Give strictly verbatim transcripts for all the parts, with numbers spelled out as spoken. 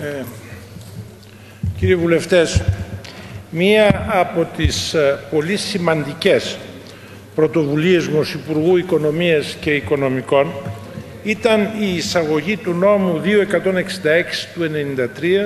Ε, κύριοι βουλευτές, μία από τις ε, πολύ σημαντικές πρωτοβουλίες μου ως Υπουργού Οικονομίας και Οικονομικών ήταν η εισαγωγή του νόμου δύο εκατόν εξήντα έξι του ενενήντα τρία,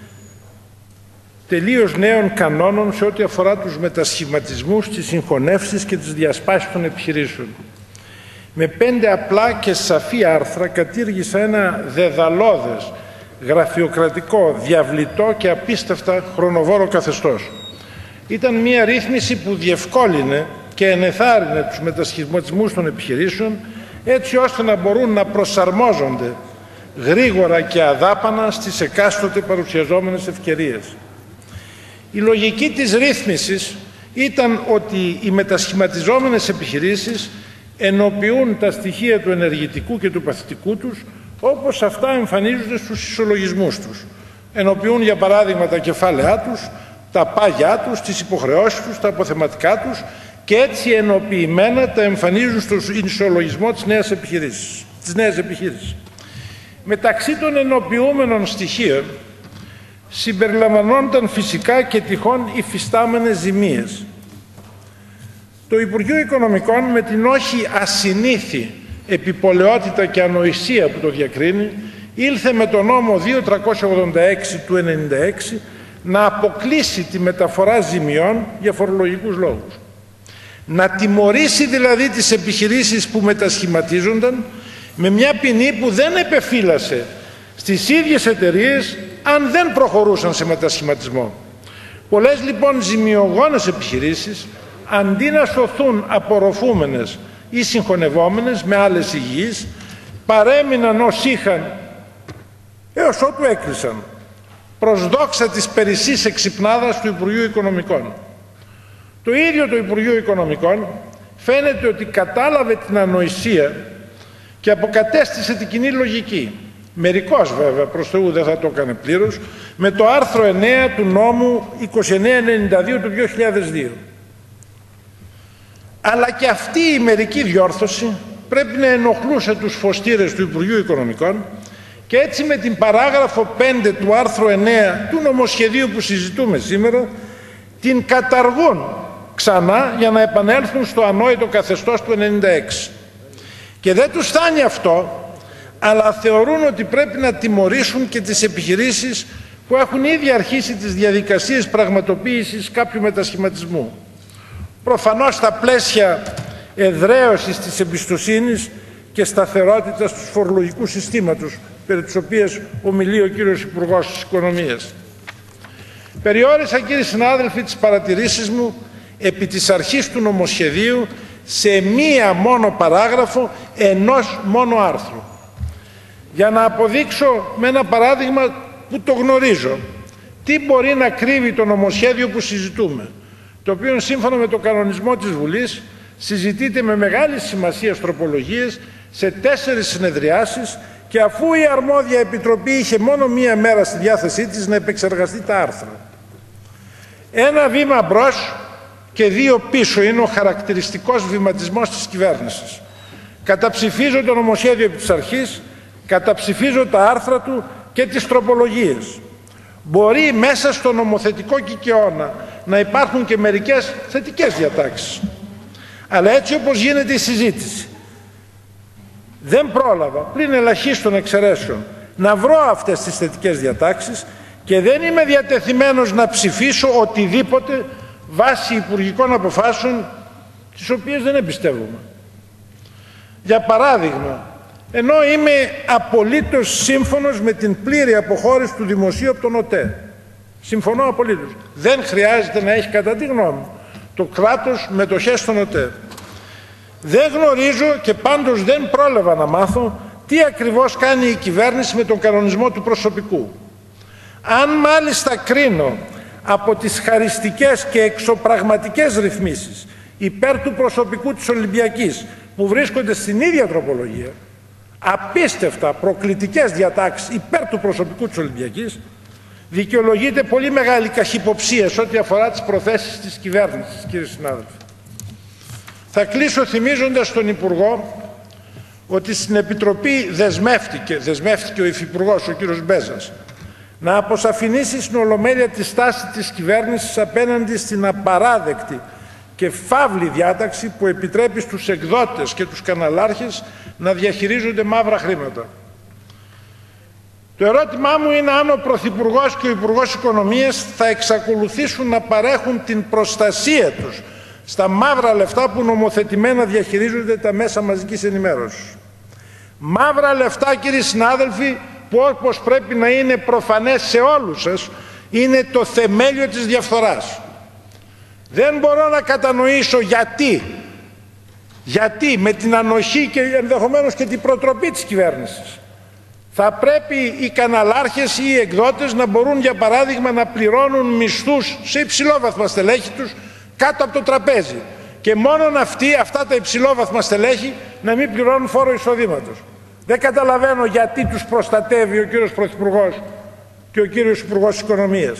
τελείως νέων κανόνων σε ό,τι αφορά τους μετασχηματισμούς, τις συγχωνεύσεις και τις διασπάσεις των επιχειρήσεων. Με πέντε απλά και σαφή άρθρα κατήργησα ένα δεδαλώδες, γραφειοκρατικό, διαβλητό και απίστευτα χρονοβόρο καθεστώς. Ήταν μια ρύθμιση που διευκόλυνε και ενεθάρρυνε τους μετασχηματισμούς των επιχειρήσεων, έτσι ώστε να μπορούν να προσαρμόζονται γρήγορα και αδάπανα στις εκάστοτε παρουσιαζόμενες ευκαιρίες. Η λογική της ρύθμισης ήταν ότι οι μετασχηματιζόμενες επιχειρήσεις ενοποιούν τα στοιχεία του ενεργητικού και του παθητικού τους όπως αυτά εμφανίζονται στους ισολογισμούς τους. Ενοποιούν, για παράδειγμα, τα κεφάλαιά τους, τα πάγια τους, τις υποχρεώσεις τους, τα αποθεματικά τους και έτσι ενοποιημένα τα εμφανίζουν στον ισολογισμό της νέας επιχείρησης. Της νέας επιχείρησης. Μεταξύ των ενοποιούμενων στοιχείων συμπεριλαμβανόνταν φυσικά και τυχόν υφιστάμενες ζημίες. Το Υπουργείο Οικονομικών, με την όχι ασυνήθη επιπολαιότητα και ανοησία που το διακρίνει, ήλθε με τον νόμο δύο χιλιάδες τριακόσια ογδόντα έξι του ενενήντα έξι να αποκλείσει τη μεταφορά ζημιών για φορολογικούς λόγους. Να τιμωρήσει δηλαδή τις επιχειρήσεις που μετασχηματίζονταν με μια ποινή που δεν επεφύλασε στις ίδιες εταιρείες αν δεν προχωρούσαν σε μετασχηματισμό. Πολλές λοιπόν ζημιογόνες επιχειρήσεις, αντί να σωθούν απορροφούμενες ή συγχωνευόμενες με άλλες υγιείς, παρέμειναν ως είχαν έως ότου έκλεισαν, προς δόξα της περισσής εξυπνάδας του Υπουργείου Οικονομικών. Το ίδιο το Υπουργείο Οικονομικών φαίνεται ότι κατάλαβε την ανοησία και αποκατέστησε την κοινή λογική. Μερικώς βέβαια, προς Θεού δεν θα το έκανε πλήρως, με το άρθρο εννέα του νόμου είκοσι εννέα ενενήντα δύο του δύο χιλιάδες δύο. Αλλά και αυτή η μερική διόρθωση πρέπει να ενοχλούσε τους φωστήρες του Υπουργείου Οικονομικών και έτσι με την παράγραφο πέντε του άρθρου εννέα του νομοσχεδίου που συζητούμε σήμερα την καταργούν ξανά για να επανέλθουν στο ανόητο καθεστώς του ενενήντα έξι. Και δεν τους φτάνει αυτό, αλλά θεωρούν ότι πρέπει να τιμωρήσουν και τις επιχειρήσεις που έχουν ήδη αρχίσει τις διαδικασίες πραγματοποίησης κάποιου μετασχηματισμού. Προφανώς στα πλαίσια εδραίωσης της εμπιστοσύνης και σταθερότητας του φορολογικού συστήματος, περί της οποίας ομιλεί ο κύριος Υπουργός της Οικονομίας. Περιόρισα, κύριοι συνάδελφοι, τις παρατηρήσεις μου επί της αρχής του νομοσχεδίου σε μία μόνο παράγραφο ενός μόνο άρθρου. Για να αποδείξω με ένα παράδειγμα που το γνωρίζω, τι μπορεί να κρύβει το νομοσχέδιο που συζητούμε, το οποίο σύμφωνα με το κανονισμό της Βουλής συζητείται με μεγάλη σημασία τροπολογίες σε τέσσερις συνεδριάσεις και αφού η αρμόδια επιτροπή είχε μόνο μία μέρα στη διάθεσή της να επεξεργαστεί τα άρθρα. Ένα βήμα μπρος και δύο πίσω είναι ο χαρακτηριστικός βηματισμός της κυβέρνησης. Καταψηφίζω το νομοσχέδιο επί της αρχής, καταψηφίζω τα άρθρα του και τις τροπολογίες. Μπορεί μέσα στο νομοθετικό κικαιώνα να υπάρχουν και μερικές θετικές διατάξεις. Αλλά έτσι όπως γίνεται η συζήτηση, δεν πρόλαβα, πλην ελαχίστων εξαιρέσεων, να βρω αυτές τις θετικές διατάξεις και δεν είμαι διατεθειμένος να ψηφίσω οτιδήποτε βάσει υπουργικών αποφάσεων τις οποίες δεν εμπιστεύομαι. Για παράδειγμα, ενώ είμαι απολύτως σύμφωνος με την πλήρη αποχώρηση του δημοσίου από τον ΟΤΕ. Συμφωνώ απολύτως. Δεν χρειάζεται να έχει, κατά τη γνώμη μου, το κράτος μετοχές στον ΟΤΕ. Δεν γνωρίζω και πάντως δεν πρόλαβα να μάθω τι ακριβώς κάνει η κυβέρνηση με τον κανονισμό του προσωπικού. Αν μάλιστα κρίνω από τις χαριστικές και εξωπραγματικές ρυθμίσεις υπέρ του προσωπικού της Ολυμπιακής που βρίσκονται στην ίδια τροπολογία, απίστευτα προκλητικές διατάξεις υπέρ του προσωπικού της Ολυμπιακής, δικαιολογείται πολύ μεγάλη καχυποψία σε ό,τι αφορά τις προθέσεις της κυβέρνησης, κύριε συνάδελφε. Θα κλείσω θυμίζοντας στον Υπουργό ότι στην Επιτροπή δεσμεύτηκε, δεσμεύτηκε ο Υφυπουργός, ο κύριος Μπέζας, να αποσαφηνίσει στην Ολομέλεια τη στάση της κυβέρνησης απέναντι στην απαράδεκτη και φαύλη διάταξη που επιτρέπει στους εκδότες και τους καναλάρχες να διαχειρίζονται μαύρα χρήματα. Το ερώτημά μου είναι αν ο Πρωθυπουργός και ο Υπουργός Οικονομίας θα εξακολουθήσουν να παρέχουν την προστασία τους στα μαύρα λεφτά που νομοθετημένα διαχειρίζονται τα μέσα μαζικής ενημέρωσης. Μαύρα λεφτά, κύριοι συνάδελφοι, που όπως πρέπει να είναι προφανές σε όλους σας, είναι το θεμέλιο της διαφθοράς. Δεν μπορώ να κατανοήσω γιατί, γιατί με την ανοχή και ενδεχομένως και την προτροπή της κυβέρνησης θα πρέπει οι καναλάρχες ή οι εκδότες να μπορούν, για παράδειγμα, να πληρώνουν μισθούς σε υψηλόβαθμα στελέχη τους κάτω από το τραπέζι και μόνον αυτοί, αυτά τα υψηλόβαθμα στελέχη, να μην πληρώνουν φόρο εισοδήματος. Δεν καταλαβαίνω γιατί τους προστατεύει ο κύριος Πρωθυπουργός και ο κύριος Υπουργός Οικονομίας.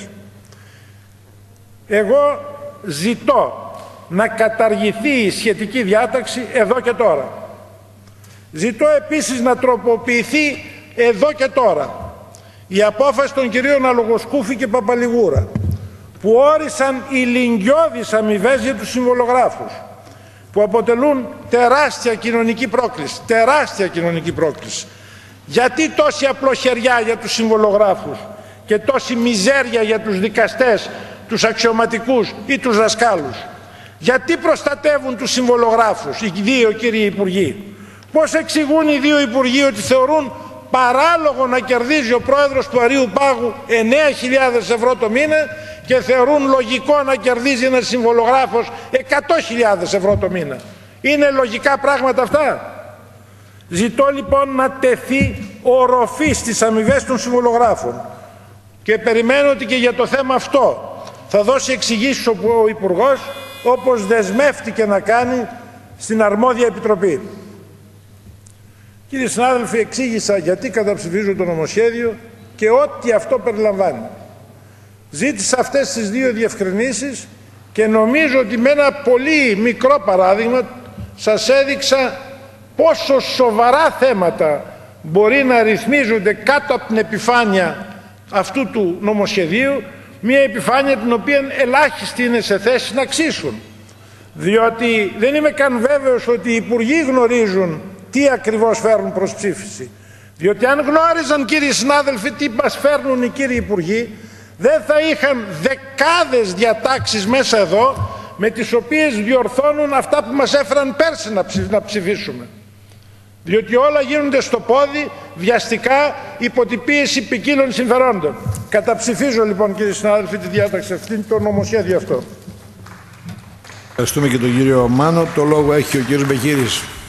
Εγώ ζητώ να καταργηθεί η σχετική διάταξη εδώ και τώρα. Ζητώ επίσης να τροποποιηθεί εδώ και τώρα η απόφαση των κυρίων Αλογοσκούφη και Παπαλιγούρα, που όρισαν ηλικιώδεις αμοιβές για τους συμβολογράφους, που αποτελούν τεράστια κοινωνική πρόκληση. Τεράστια κοινωνική πρόκληση. Γιατί τόση απλοχεριά για τους συμβολογράφους και τόση μιζέρια για τους δικαστές, τους αξιωματικούς ή τους δασκάλους? Γιατί προστατεύουν τους συμβολογράφους οι δύο κύριοι υπουργοί? Πώς εξηγούν οι δύο υπουργοί ότι θεωρούν παράλογο να κερδίζει ο πρόεδρος του Αριού Πάγου εννέα χιλιάδες ευρώ το μήνα και θεωρούν λογικό να κερδίζει ένας συμβολογράφος εκατό χιλιάδες ευρώ το μήνα? Είναι λογικά πράγματα αυτά? Ζητώ λοιπόν να τεθεί οροφή στις αμοιβές των συμβολογράφων και περιμένω ότι και για το θέμα αυτό θα δώσει εξηγήσεις ο Υπουργός, όπως δεσμεύτηκε να κάνει στην αρμόδια επιτροπή. Κύριοι συνάδελφοι, εξήγησα γιατί καταψηφίζω το νομοσχέδιο και ό,τι αυτό περιλαμβάνει. Ζήτησα αυτές τις δύο διευκρινήσεις και νομίζω ότι με ένα πολύ μικρό παράδειγμα σας έδειξα πόσο σοβαρά θέματα μπορεί να ρυθμίζονται κάτω από την επιφάνεια αυτού του νομοσχεδίου, μια επιφάνεια την οποία ελάχιστοι είναι σε θέση να αξίσουν. Διότι δεν είμαι καν βέβαιος ότι οι υπουργοί γνωρίζουν τι ακριβώς φέρνουν προς ψήφιση. Διότι αν γνώριζαν, κύριοι συνάδελφοι, τι μας φέρνουν οι κύριοι υπουργοί, δεν θα είχαν δεκάδες διατάξεις μέσα εδώ με τις οποίες διορθώνουν αυτά που μας έφεραν πέρσι να ψηφίσουμε. Διότι όλα γίνονται στο πόδι, βιαστικά, υπό την πίεση ποικίλων συμφερόντων. Καταψηφίζω λοιπόν, κύριοι συνάδελφοι, τη διάταξη αυτή, το νομοσχέδιο αυτό. Ευχαριστούμε και τον κύριο Μάνο. Το λόγο έχει ο κύριος Μπεχύρης.